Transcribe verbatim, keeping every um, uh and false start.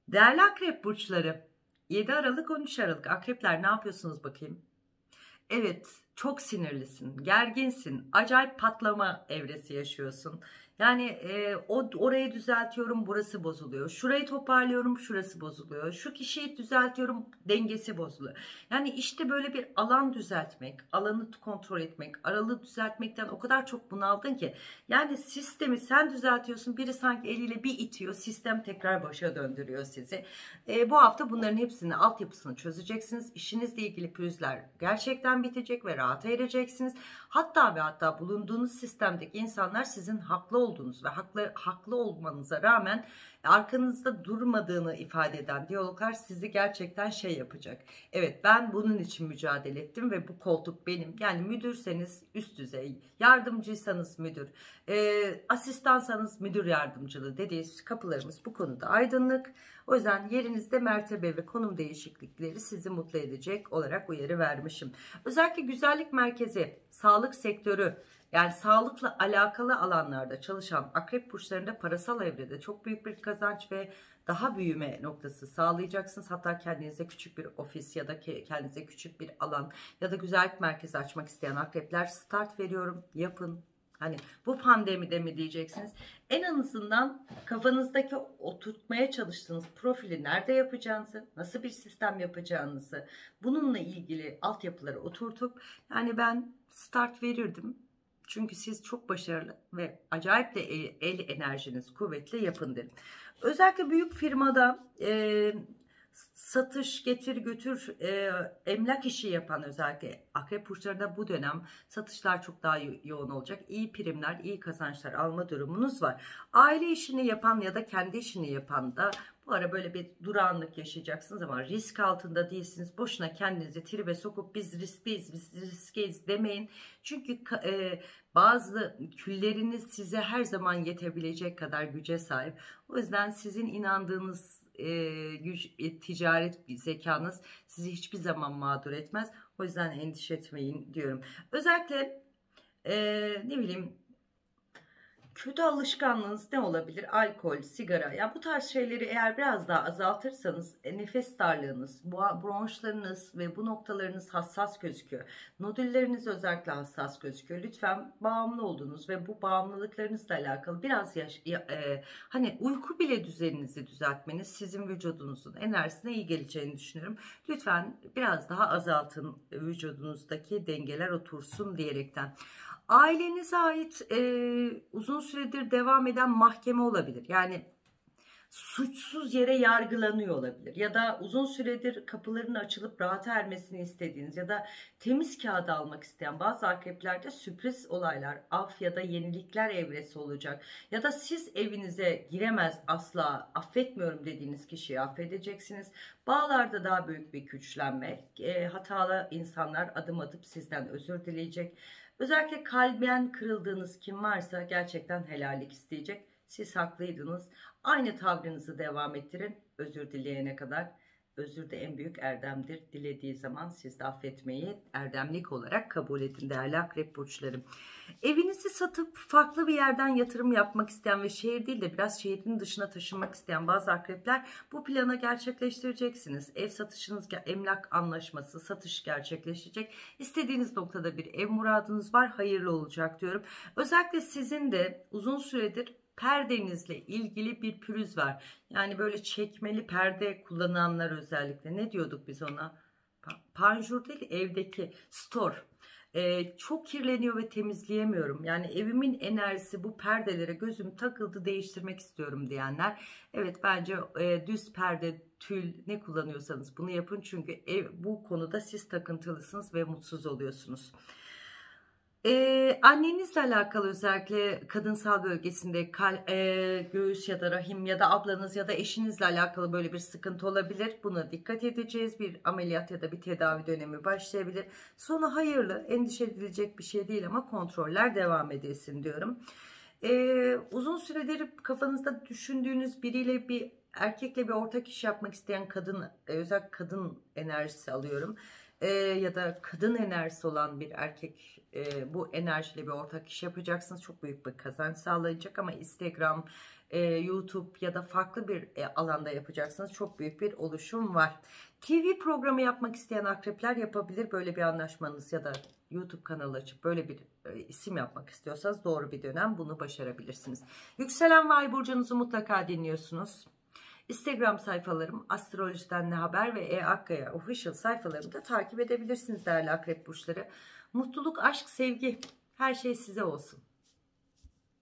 Değerli akrep burçları, yedi Aralık on üç Aralık akrepler ne yapıyorsunuz bakayım? Evet, çok sinirlisin, gerginsin, acayip patlama evresi yaşıyorsun. Yani e, o orayı düzeltiyorum, burası bozuluyor. Şurayı toparlıyorum, şurası bozuluyor. Şu kişiyi düzeltiyorum, dengesi bozuluyor. Yani işte böyle bir alan düzeltmek, alanı kontrol etmek, aralığı düzeltmekten o kadar çok bunaldın ki. Yani sistemi sen düzeltiyorsun, biri sanki eliyle bir itiyor, sistem tekrar başa döndürüyor sizi. E, bu hafta bunların hepsini, altyapısını çözeceksiniz. İşinizle ilgili pürüzler gerçekten bitecek ve rahata ereceksiniz. Hatta ve hatta bulunduğunuz sistemdeki insanlar sizin haklı olduğunuz ve haklı, haklı olmanıza rağmen arkanızda durmadığını ifade eden diyaloglar sizi gerçekten şey yapacak. Evet, ben bunun için mücadele ettim ve bu koltuk benim. Yani müdürseniz üst düzey, yardımcıysanız müdür, e, asistansanız müdür yardımcılığı dediği kapılarımız bu konuda aydınlık. O yüzden yerinizde mertebe ve konum değişiklikleri sizi mutlu edecek olarak uyarı vermişim. Özellikle güzellik merkezi, sağlık sektörü, yani sağlıkla alakalı alanlarda çalışan akrep burçlarında parasal evrede çok büyük bir kazanç ve daha büyüme noktası sağlayacaksınız. Hatta kendinize küçük bir ofis ya da kendinize küçük bir alan ya da güzellik merkezi açmak isteyen akrepler, start veriyorum, yapın. Hani bu pandemide mi diyeceksiniz? En azından kafanızdaki oturtmaya çalıştığınız profili nerede yapacağınızı, nasıl bir sistem yapacağınızı, bununla ilgili altyapıları oturtup, yani ben start verirdim. Çünkü siz çok başarılı ve acayip de el, el enerjiniz kuvvetli, yapın derim. Özellikle büyük firmada e, satış, getir götür, e, emlak işi yapan özellikle akrep burçlarında bu dönem satışlar çok daha yoğun olacak. İyi primler, iyi kazançlar alma durumunuz var. Aile işini yapan ya da kendi işini yapan da bu ara böyle bir durağanlık yaşayacaksınız ama risk altında değilsiniz. Boşuna kendinizi tribe sokup biz riskliyiz, biz riskliyiz demeyin. Çünkü e, bazı külleriniz size her zaman yetebilecek kadar güce sahip. O yüzden sizin inandığınız e, güç, e, ticaret zekanız sizi hiçbir zaman mağdur etmez. O yüzden endişe etmeyin diyorum. Özellikle e, ne bileyim, kötü alışkanlığınız ne olabilir? Alkol, sigara. Ya bu tarz şeyleri eğer biraz daha azaltırsanız e, nefes darlığınız, bronşlarınız ve bu noktalarınız hassas gözüküyor. Nodülleriniz özellikle hassas gözüküyor. Lütfen bağımlı olduğunuz ve bu bağımlılıklarınızla alakalı biraz yaş, ya, e, hani uyku bile düzeninizi düzeltmeniz sizin vücudunuzun enerjisine iyi geleceğini düşünüyorum. Lütfen biraz daha azaltın, vücudunuzdaki dengeler otursun diyerekten. Ailenize ait e, uzun süredir devam eden mahkeme olabilir. Yani suçsuz yere yargılanıyor olabilir. Ya da uzun süredir kapılarının açılıp rahata ermesini istediğiniz ya da temiz kağıdı almak isteyen bazı akreplerde sürpriz olaylar, af ya da yenilikler evresi olacak. Ya da siz evinize giremez, asla affetmiyorum dediğiniz kişiyi affedeceksiniz. Bağlarda daha büyük bir güçlenme, e, hatalı insanlar adım atıp sizden özür dileyecek. Özellikle kalben kırıldığınız kim varsa gerçekten helallik isteyecek. Siz haklıydınız. Aynı tavrınızı devam ettirin özür dileyene kadar. Özür de en büyük erdemdir. Dilediği zaman siz de affetmeyi erdemlik olarak kabul edin değerli akrep burçlarım. Evinizi satıp farklı bir yerden yatırım yapmak isteyen ve şehir değil de biraz şehrin dışına taşınmak isteyen bazı akrepler bu planı gerçekleştireceksiniz. Ev satışınız, emlak anlaşması, satış gerçekleşecek. İstediğiniz noktada bir ev muradınız var. Hayırlı olacak diyorum. Özellikle sizin de uzun süredir perdenizle ilgili bir pürüz var. Yani böyle çekmeli perde kullananlar özellikle. Ne diyorduk biz ona? Panjur değil, evdeki store. Ee, çok kirleniyor ve temizleyemiyorum. Yani evimin enerjisi bu perdelere gözüm takıldı, değiştirmek istiyorum diyenler. Evet, bence e, düz perde, tül ne kullanıyorsanız bunu yapın. Çünkü ev, bu konuda siz takıntılısınız ve mutsuz oluyorsunuz. Ee, annenizle alakalı özellikle kadınsal bölgesinde kal, e, göğüs ya da rahim ya da ablanız ya da eşinizle alakalı böyle bir sıkıntı olabilir. Buna dikkat edeceğiz. Bir ameliyat ya da bir tedavi dönemi başlayabilir. Sonu hayırlı, endişe edilecek bir şey değil ama kontroller devam edilsin diyorum. Ee, uzun süredir kafanızda düşündüğünüz biriyle, bir erkekle bir ortak iş yapmak isteyen kadın, e, özellikle kadın enerjisi alıyorum. E, ya da kadın enerjisi olan bir erkek e, bu enerjiyle bir ortak iş yapacaksınız. Çok büyük bir kazanç sağlayacak ama Instagram e, YouTube ya da farklı bir e, alanda yapacaksınız. Çok büyük bir oluşum var. T V programı yapmak isteyen akrepler yapabilir. Böyle bir anlaşmanız ya da YouTube kanalı açıp böyle bir e, isim yapmak istiyorsanız doğru bir dönem, bunu başarabilirsiniz. Yükselen ve ay burcunuzu mutlaka dinliyorsunuz. Instagram sayfalarım Astrolojiden Ne Haber ve E Akkaya Official sayfalarımı da takip edebilirsiniz değerli akrep burçları. Mutluluk, aşk, sevgi, her şey size olsun.